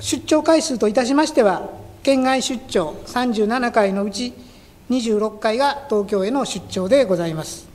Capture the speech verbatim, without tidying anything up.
出張回数といたしましては、県外出張さんじゅうななかいのうちにじゅうろっかいが東京への出張でございます。